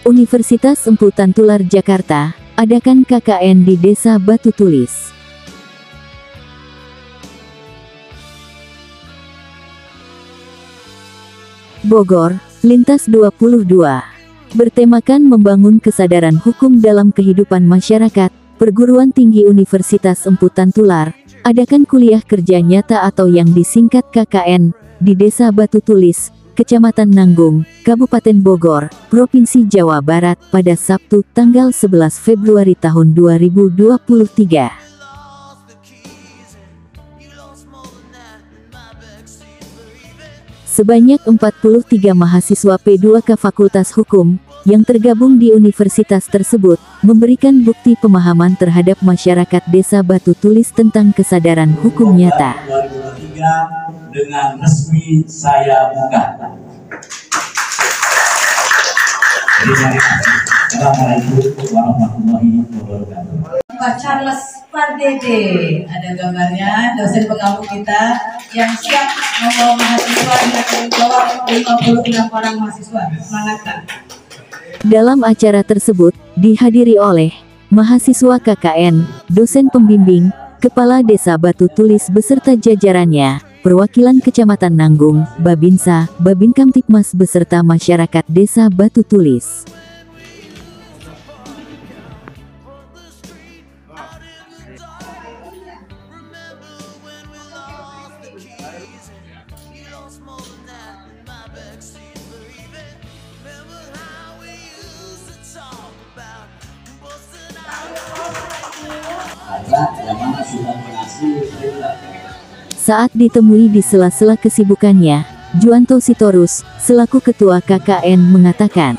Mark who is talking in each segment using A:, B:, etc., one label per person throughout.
A: Universitas Empu Tantular Jakarta, adakan KKN di Desa Batu Tulis. Bogor, Lintas 22. Bertemakan membangun kesadaran hukum dalam kehidupan masyarakat, Perguruan Tinggi Universitas Empu Tantular, adakan kuliah kerja nyata atau yang disingkat KKN, di Desa Batu Tulis, Kecamatan Nanggung, Kabupaten Bogor, Provinsi Jawa Barat, pada Sabtu, tanggal 11 Februari tahun 2023. Sebanyak 43 mahasiswa P2K Fakultas Hukum, yang tergabung di universitas tersebut, memberikan bukti pemahaman terhadap masyarakat Desa Batu Tulis tentang kesadaran hukum nyata.
B: 2023 dengan resmi saya buka. Assalamualaikum warahmatullahi wabarakatuh.
C: Pak Charles Pardede, ada gambarnya, dosen pengampu kita yang siap membawa mahasiswa yang membawa 56 orang mahasiswa. Semangat, Kak.
A: Dalam acara tersebut, dihadiri oleh mahasiswa KKN, dosen pembimbing, Kepala Desa Batu Tulis beserta jajarannya, perwakilan Kecamatan Nanggung, Babinsa, Babin Kamtipmas beserta masyarakat Desa Batu Tulis. Saat ditemui di sela-sela kesibukannya, Juanto Sitorus, selaku Ketua KKN mengatakan,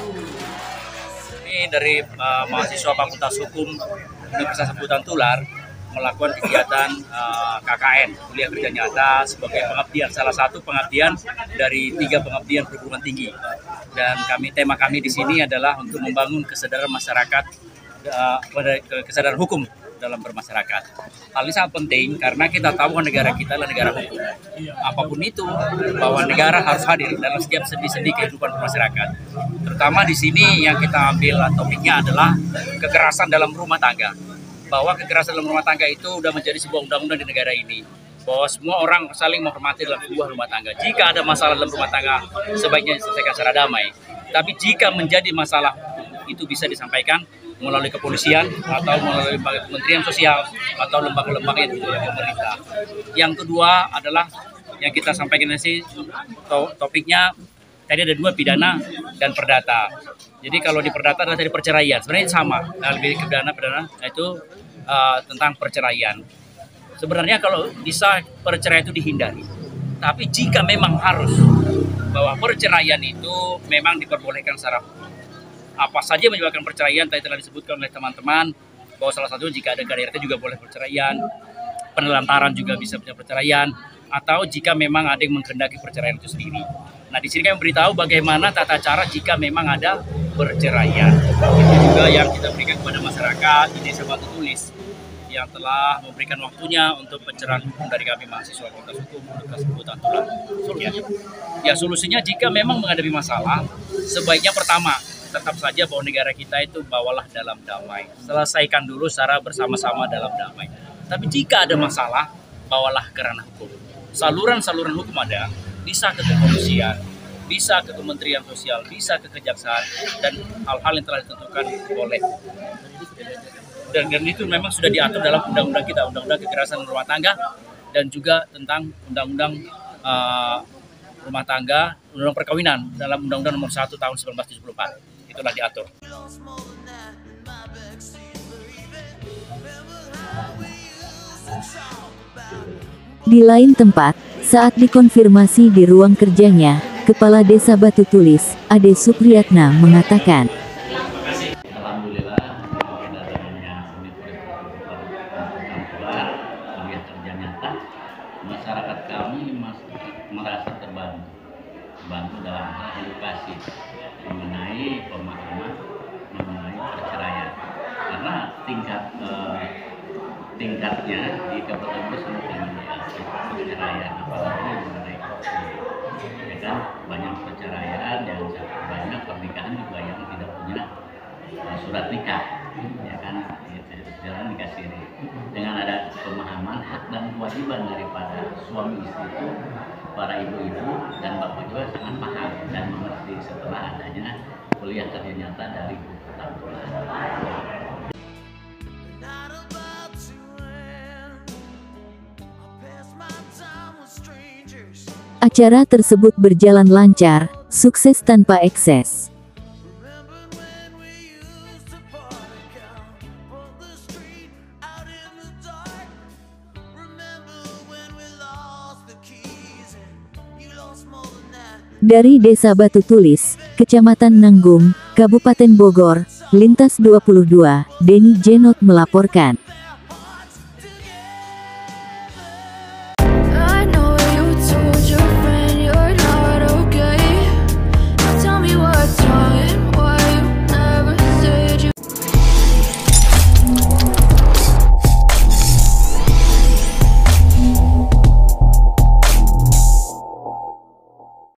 D: ini dari mahasiswa Fakultas Hukum Universitas Empu Tantular melakukan kegiatan KKN, kuliah kerja nyata, sebagai pengabdian, salah satu pengabdian dari 3 pengabdian perguruan tinggi. Dan tema kami di sini adalah untuk membangun kesadaran masyarakat, kesadaran hukum dalam bermasyarakat. Hal ini sangat penting karena kita tahu negara kita adalah negara hukum. Apapun itu, bahwa negara harus hadir dalam setiap sendi-sendi kehidupan bermasyarakat. Terutama di sini yang kita ambil topiknya adalah kekerasan dalam rumah tangga. Bahwa kekerasan dalam rumah tangga itu sudah menjadi sebuah undang-undang di negara ini. Bahwa semua orang saling menghormati dalam sebuah rumah tangga. Jika ada masalah dalam rumah tangga, sebaiknya diselesaikan secara damai. Tapi jika menjadi masalah, itu bisa disampaikan melalui kepolisian atau melalui Kementerian Sosial atau lembaga-lembaga yang dibentuk oleh pemerintah. Yang kedua adalah yang kita sampaikan sih topiknya tadi ada 2, pidana dan perdata. Jadi kalau di perdata adalah dari perceraian, sebenarnya sama. Lebih ke pidana itu tentang perceraian. Sebenarnya kalau bisa perceraian itu dihindari. Tapi jika memang harus, bahwa perceraian itu memang diperbolehkan secara hukum. Apa saja menyebabkan perceraian, tadi telah disebutkan oleh teman-teman, bahwa salah satu jika ada KDRT juga boleh perceraian, penelantaran juga bisa punya perceraian, atau jika memang ada yang menghendaki perceraian itu sendiri. Nah, di sini kami beritahu bagaimana tata cara jika memang ada perceraian. Itu juga yang kita berikan kepada masyarakat di Desa Batu Tulis yang telah memberikan waktunya untuk pencerahan hukum dari kami mahasiswa Fakultas Hukum Universitas Empu Tantular. Ya, solusinya jika memang menghadapi masalah, sebaiknya pertama, tetap saja bahwa negara kita itu bawalah dalam damai. Selesaikan dulu secara bersama-sama dalam damai. Tapi jika ada masalah, bawalah ke ranah hukum. Saluran-saluran hukum ada, bisa ke kepolisian, bisa ke Kementerian Sosial, bisa ke Kejaksaan, dan hal-hal yang telah ditentukan boleh. Dan itu memang sudah diatur dalam undang-undang kita, undang-undang kekerasan rumah tangga, dan juga tentang undang-undang rumah tangga, undang-undang perkawinan dalam undang-undang nomor 1 tahun 1974. Itulah diatur.
A: Di lain tempat, saat dikonfirmasi di ruang kerjanya, Kepala Desa Batu Tulis, Ade Supriyatna mengatakan,
E: Alhamdulillah, datangnya Universitas kuliah kerja nyata, masyarakat kami merasa terbantu dalam hal edukasi mengenai pemahaman mengenai perceraian, karena tingkatnya di Kabupaten Bogor sangat tinggi perceraian, apalagi mengenai ya kan, banyak perceraian dan banyak pernikahan juga yang tidak surat nikah, ya kan, jalan nikah siri. Dengan ada pemahaman hak dan kewajiban daripada suami istri itu, para ibu-ibu dan bapak juga sangat paham dan mengerti setelah adanya kuliah kerja nyata dari Buku Tamtular.
A: Acara tersebut berjalan lancar, sukses tanpa ekses. Dari Desa Batu Tulis, Kecamatan Nanggung, Kabupaten Bogor, Lintas 22, Denny Jenot melaporkan.